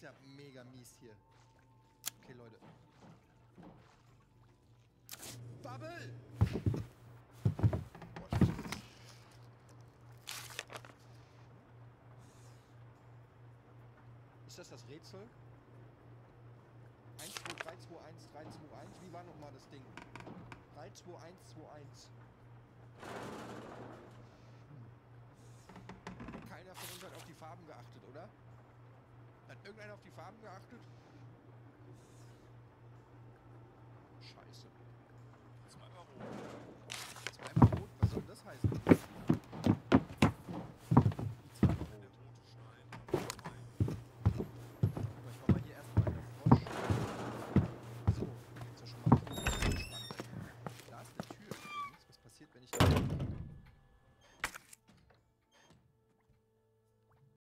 ja mega mies hier. Okay, Leute. Bubble! Ist das das Rätsel? 1, 2, 3, 2, 1, 3, 2, 1. Wie war nochmal das Ding? 3, 2, 1, 2, 1. Keiner von uns hat auf die Farben geachtet, oder? Hat irgendeiner auf die Farben geachtet? Scheiße.